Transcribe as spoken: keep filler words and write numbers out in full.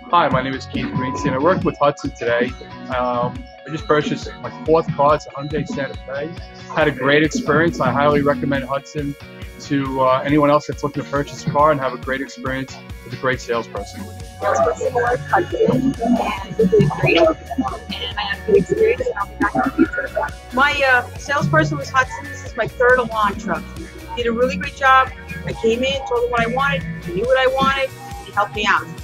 Hi, my name is Keith Greenstein. I work with Hudson today. Um, I just purchased my fourth car. It's a Hyundai Santa Fe. Had a great experience. I highly recommend Hudson to uh, anyone else that's looking to purchase a car and have a great experience with a great salesperson. Salesperson was Hudson, and they did great. And I had a good experience, and I'll be back in the future. My uh, salesperson was Hudson. This is my third Elantra. He did a really great job. I came in, told him what I wanted, he knew what I wanted, he helped me out.